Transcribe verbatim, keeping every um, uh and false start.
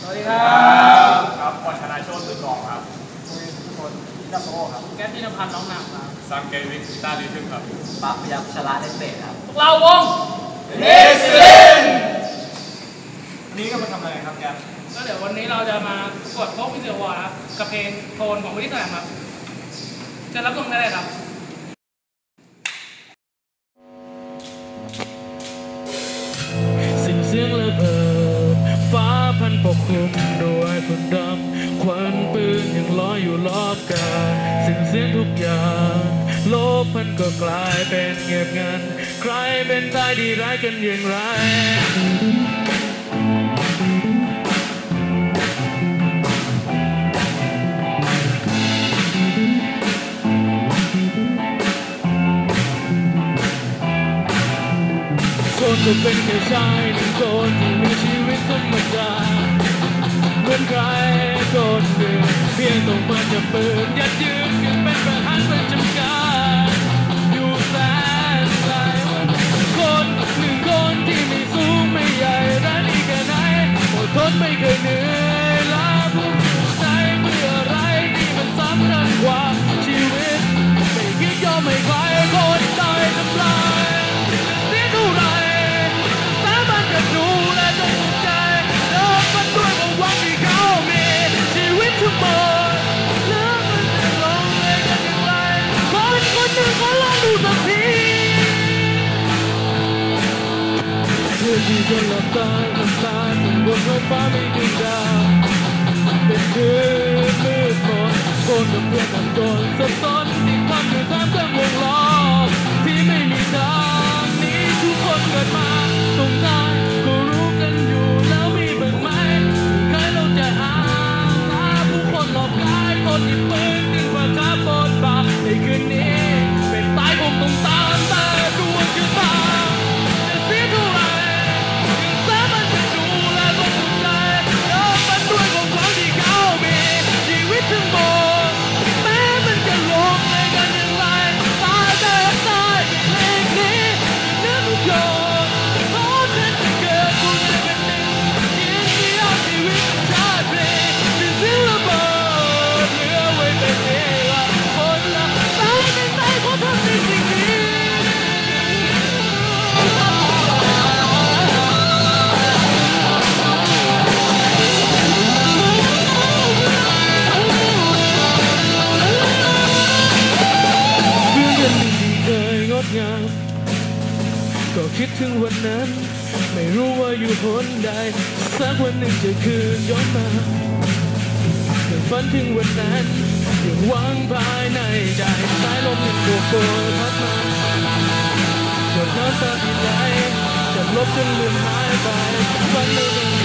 วัสดีครับครับพรชนะโชติสุดกองครับทุกคนที่นักโซ่ครับแก๊สที่นภันน้องนำครับซัมเกวิกตาดีทึ่งครับปั๊บพยับชลาเดนเบครับพวกเราวงเนสเลนวันนี้ก็มาทำอะไรครับแกก็เดี๋ยววันนี้เราจะมากดโฟกวิดีโอวอร์ครับกับเพลงโทนของวิทย์แสลมครับจะรับชมได้เลยครับสิ่งเสียงระเบิดฟ้าพันปกคลุมด้วยฝุ่นดำควันปืนยังลอยอยู่รอบกายสิ่งเสียงทุกอย่างโลกมันก็กลายเป็นเงียบงันใครเป็นตายดีร้ายกันอย่างไรคนก็เป็นแค่ชายหนึ่งคนที่มีชีวิตธรรมดาเหมือนใครคนหนึ่งเพียงต้องมาจับปืนยัดยืนกันเป็นประหารประจำการอยู่แสนไกลคนหนึ่งคนที่ไม่สูงไม่ใหญ่และนี่แค่ไหนอดทนไม่เคยเหนื่อยล้าภูมิใจเมื่ออะไรที่มันสำคัญกว่าชีวิตไม่คิดยอมให้ใครคนตายทำลายเสียเท่าไรดูแลจนสุดใจเลิกมันด้วยความหวังที่เขามีชีวิตทั้งหมดแล้วมันจะลงเอยกันอย่างไรคนคนหนึ่งขอลองดูสักทีเพื่อที่จะหลับตาหลับตาจนบนท้องฟ้าไม่มีดาวเป็นคืนมืดมนคนกับเพื่อนต่างจนสับสนที่ทำอยู่ตามเครื่องวงล้อที่ไม่มีทางนี้ทุกคนเกิดมาตรงนั้นก็รู้กันอยู่แล้วมีบ้างไหมใครเราจะหาหาผู้คนหลอกกายคนที่ปืนขึ้นมาท้าบนบ่าในคืนนี้เป็นตายคงต้องตามแต่ดวงชะตาจะเสียเท่าไรยังสามารถจะดูแลตัวสุดใจแล้วมันด้วยความหวังที่เขามีชีวิตทั้งหมดแม้มันจะลงในกันอย่างไรตายแต่ตายเพลงนี้เนื้อทุกอย่างก็คิดถึงวันนั้นไม่รู้ว่าอยู่หนใดสักวันหนึ่งจะคืนย้อนมายังฝันถึงวันนั้นยังหวังภายในใจสายลมยังโบกโบยพัดมาจนน้ำตาที่ไหลจะลบจนลืมหายไปฝันไม่